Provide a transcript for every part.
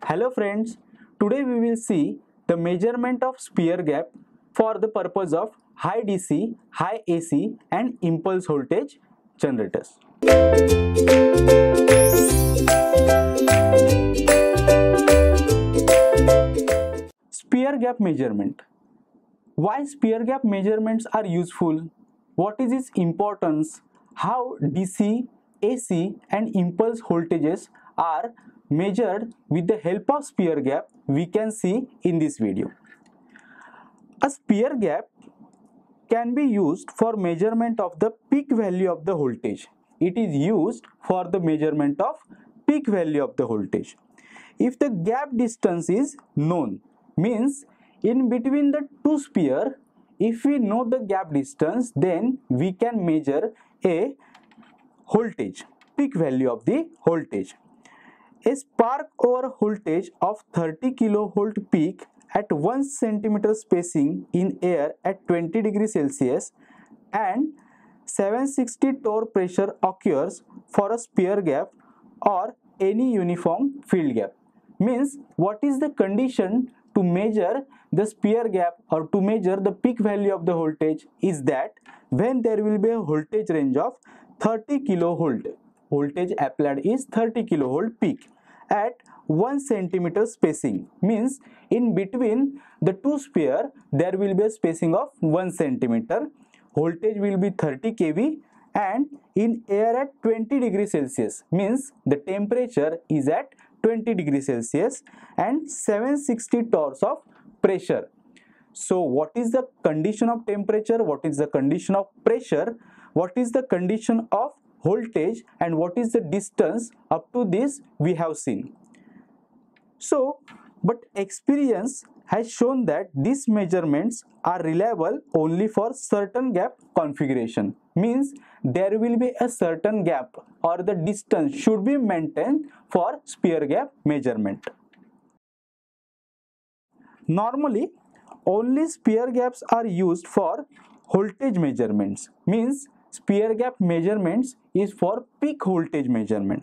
Hello friends, today we will see the measurement of sphere gap for the purpose of high DC, high AC and impulse voltage generators. Sphere gap measurement. Why sphere gap measurements are useful? What is its importance? How DC, AC and impulse voltages are measured with the help of sphere gap we can see in this video. A sphere gap can be used for measurement of the peak value of the voltage. It is used for the measurement of peak value of the voltage. If the gap distance is known, means in between the two sphere, if we know the gap distance, then we can measure a voltage, peak value of the voltage. A spark over voltage of 30 kilovolt peak at 1 centimeter spacing in air at 20 degrees Celsius and 760 torr pressure occurs for a sphere gap or any uniform field gap. Means what is the condition to measure the sphere gap or to measure the peak value of the voltage is that when there will be a voltage range of 30 kilovolt, voltage applied is 30 kilovolt peak at 1 centimeter spacing, means in between the two sphere there will be a spacing of 1 centimeter, voltage will be 30 kV and in air at 20 degrees Celsius, means the temperature is at 20 degrees Celsius and 760 torrs of pressure. So what is the condition of temperature, what is the condition of pressure, what is the condition of voltage and what is the distance, up to this we have seen. So, but experience has shown that these measurements are reliable only for certain gap configuration. Means there will be a certain gap or the distance should be maintained for sphere gap measurement. Normally, only sphere gaps are used for voltage measurements. Means sphere gap measurements is for peak voltage measurement.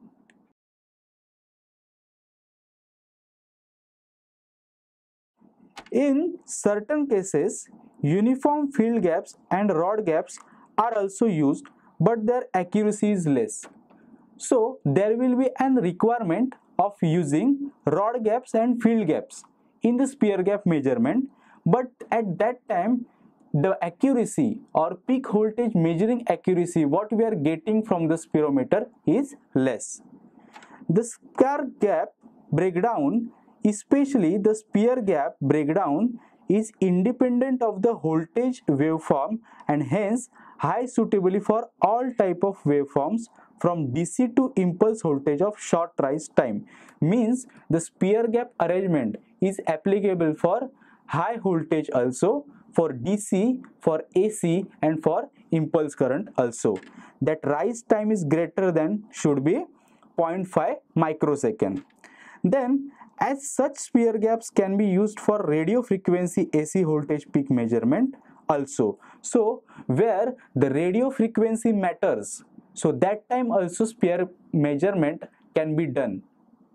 In certain cases, uniform field gaps and rod gaps are also used, but their accuracy is less. So there will be an requirement of using rod gaps and field gaps in the sphere gap measurement, but at that time the accuracy or peak voltage measuring accuracy what we are getting from the spirometer is less. The sphere gap breakdown, especially the sphere gap breakdown, is independent of the voltage waveform and hence high suitably for all type of waveforms from DC to impulse voltage of short rise time. Means the sphere gap arrangement is applicable for high voltage also, for DC, for AC and for impulse current also. That rise time is greater than should be 0.5 microsecond. Then as such sphere gaps can be used for radio frequency AC voltage peak measurement also. So where the radio frequency matters, so that time also sphere measurement can be done.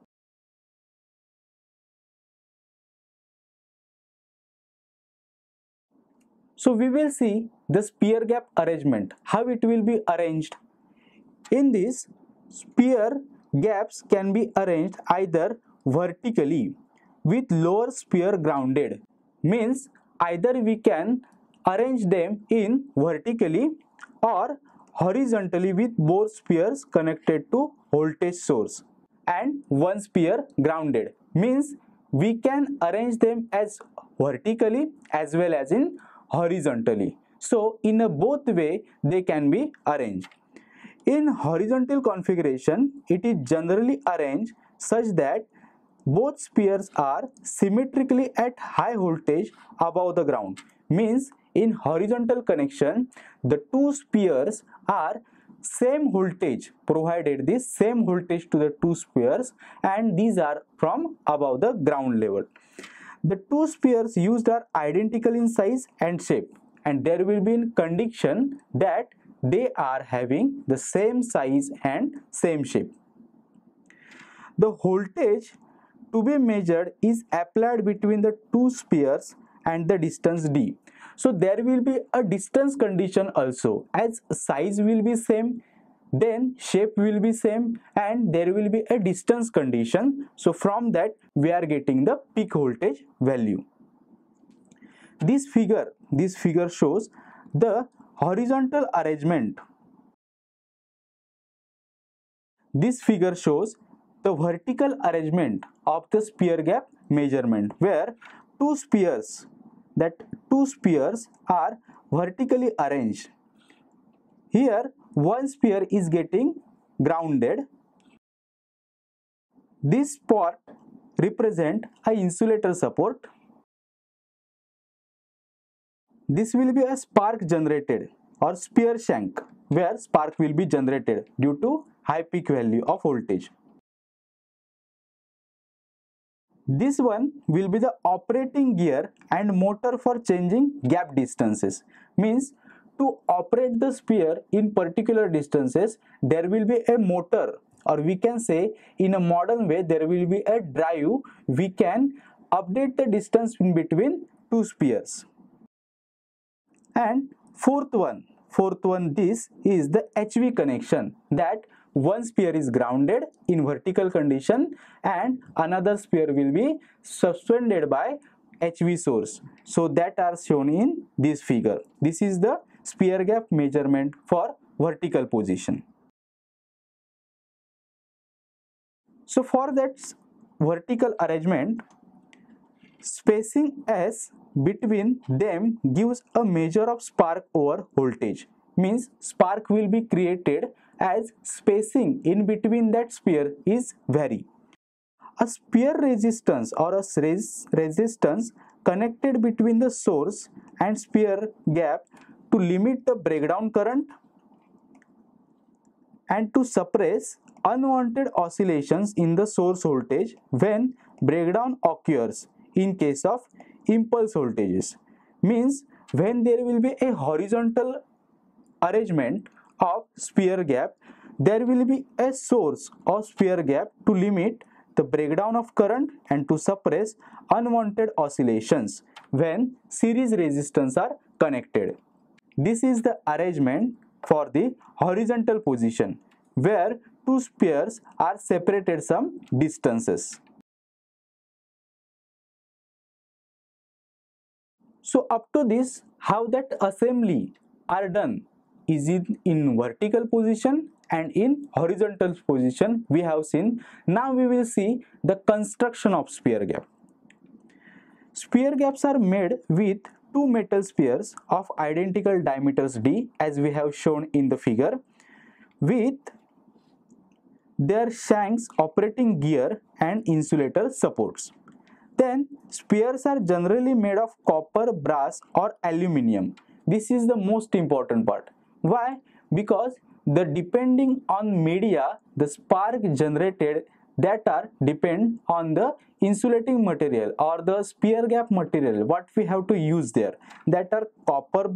So we will see the sphere gap arrangement, how it will be arranged. In this, sphere gaps can be arranged either vertically with lower sphere grounded. Means either we can arrange them in vertically or horizontally with both spheres connected to voltage source and one sphere grounded. Means we can arrange them as vertically as well as in horizontally. So in a both way they can be arranged. In horizontal configuration, it is generally arranged such that both spheres are symmetrically at high voltage above the ground. Means in horizontal connection, the two spheres are same voltage, provided this same voltage to the two spheres and these are from above the ground level. The two spheres used are identical in size and shape and there will be a condition that they are having the same size and same shape. The voltage to be measured is applied between the two spheres and the distance d. So there will be a distance condition also, as size will be same, then shape will be same, and there will be a distance condition. So from that we are getting the peak voltage value. This figure shows the horizontal arrangement. This figure shows the vertical arrangement of the sphere gap measurement, where two spheres that two spheres are vertically arranged. Here one sphere is getting grounded. This spot represent a insulator support. This will be a spark generated or sphere shank, where spark will be generated due to high peak value of voltage. This one will be the operating gear and motor for changing gap distances. Means to operate the sphere in particular distances, there will be a motor, or we can say in a modern way there will be a drive. We can update the distance in between two spheres. And fourth one, this is the HV connection, that one sphere is grounded in vertical condition and another sphere will be suspended by HV source. So that are shown in this figure. This is the sphere gap measurement for vertical position. So for that vertical arrangement, spacing S between them gives a measure of spark over voltage. Means spark will be created as spacing in between that sphere is vary. A sphere resistance or a resistance connected between the source and sphere gap to limit the breakdown current and to suppress unwanted oscillations in the source voltage when breakdown occurs in case of impulse voltages. Means when there will be a horizontal arrangement of sphere gap, there will be a source of sphere gap to limit the breakdown of current and to suppress unwanted oscillations when series resistance are connected. This is the arrangement for the horizontal position, where two spheres are separated some distances. So up to this, how that assembly are done is in vertical position and in horizontal position we have seen. Now we will see the construction of sphere gap. Sphere gaps are made with two metal spheres of identical diameters d, as we have shown in the figure, with their shanks, operating gear and insulator supports. Then spheres are generally made of copper, brass or aluminium. This is the most important part. Why? Because the depending on media, the spark generated that are depend on the insulating material or the sphere gap material what we have to use there, that are copper,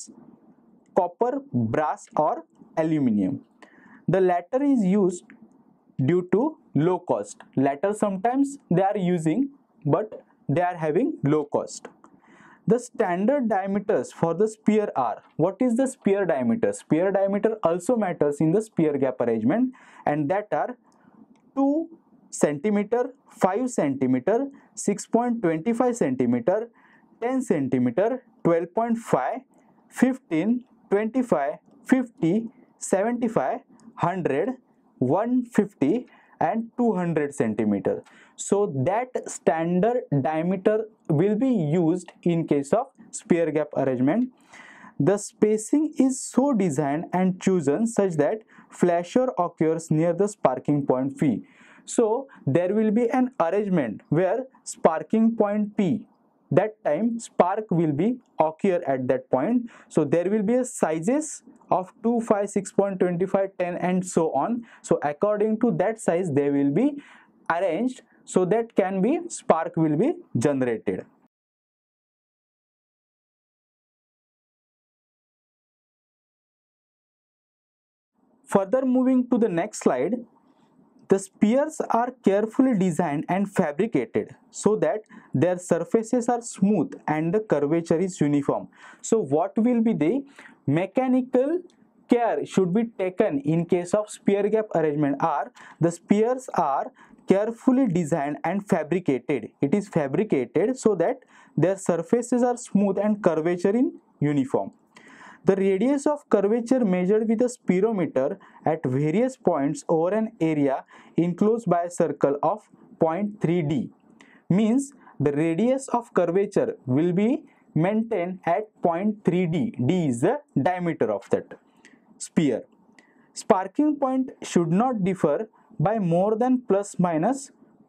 brass or aluminium. The latter is used due to low cost. Latter sometimes they are using, but they are having low cost. The standard diameters for the sphere are, what is the sphere diameter? Sphere diameter also matters in the sphere gap arrangement, and that are 2 centimeter, 5 centimeter, 6.25 centimeter, 10 centimeter, 12.5, 15, 25, 50, 75, 100, 150 and 200 centimeter. So that standard diameter will be used in case of sphere gap arrangement. The spacing is so designed and chosen such that flasher occurs near the sparking point P. So there will be an arrangement where sparking point P, that time spark will be occur at that point. So there will be a sizes of 2, 5, 6.25, 10 and so on. So according to that size they will be arranged, so that can be spark will be generated. Further moving to the next slide, The spheres are carefully designed and fabricated so that their surfaces are smooth and the curvature is uniform. So what will be the mechanical care should be taken in case of sphere gap arrangement? Are the spheres are carefully designed and fabricated. It is fabricated so that their surfaces are smooth and curvature in uniform. The radius of curvature measured with a spirometer at various points over an area enclosed by a circle of 0.3d means the radius of curvature will be maintained at 0.3d. D is the diameter of that sphere. Sparking point should not differ by more than plus minus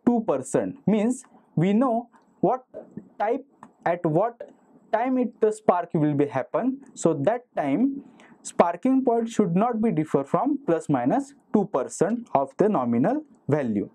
2%, means we know what type at what time the spark will be happen, so that time sparking point should not be differ from plus minus 2% of the nominal value.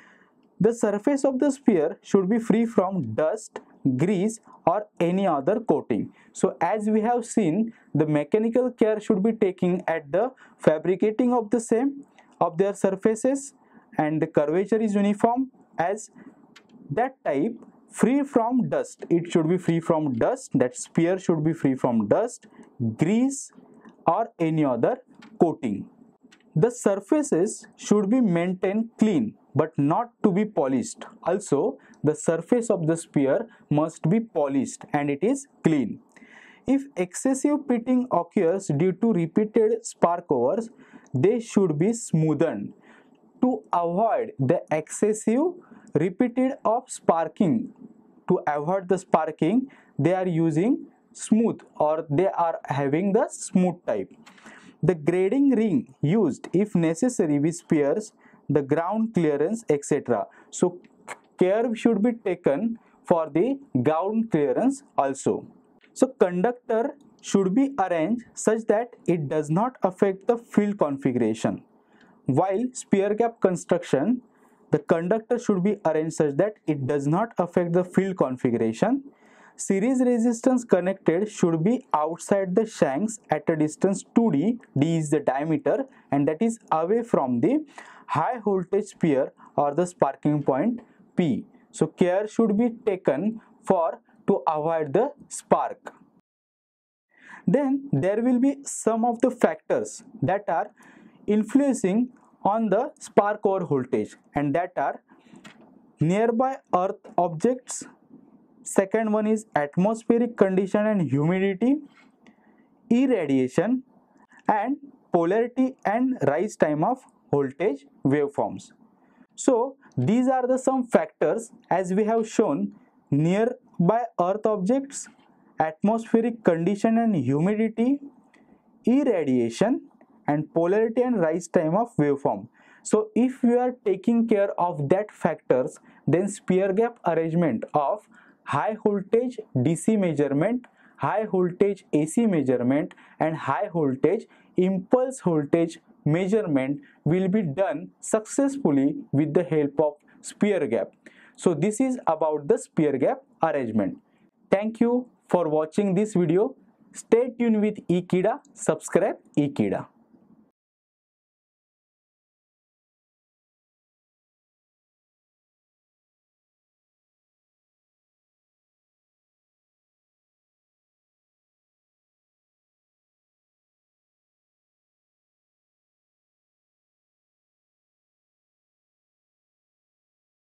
The surface of the sphere should be free from dust, grease or any other coating. So as we have seen, the mechanical care should be taken at the fabricating of the same of their surfaces, and the curvature is uniform as that type free from dust. It should be free from dust, that sphere should be free from dust, grease or any other coating. The surfaces should be maintained clean but not to be polished. Also, the surface of the sphere must be polished and it is clean. If excessive pitting occurs due to repeated spark overs, they should be smoothened. To avoid the excessive repeated of sparking, to avoid the sparking, they are using smooth or they are having the smooth type. The grading ring used if necessary with spheres, the ground clearance, etc. So care should be taken for the ground clearance also. So conductor should be arranged such that it does not affect the field configuration. While sphere gap construction, the conductor should be arranged such that it does not affect the field configuration. Series resistance connected should be outside the shanks at a distance 2d, d is the diameter, and that is away from the high voltage sphere or the sparking point P. So care should be taken for to avoid the spark. Then there will be some of the factors that are influencing on the spark over voltage, and that are nearby earth objects. Second one is atmospheric condition and humidity, irradiation, and polarity and rise time of voltage waveforms. So these are the some factors as we have shown: nearby earth objects, atmospheric condition and humidity, irradiation, and polarity and rise time of waveform. So if you are taking care of that factors, then sphere gap arrangement of high voltage DC measurement, high voltage AC measurement and high voltage impulse voltage measurement will be done successfully with the help of sphere gap. So this is about the sphere gap arrangement. Thank you for watching this video. Stay tuned with Ekeeda. Subscribe Ekeeda.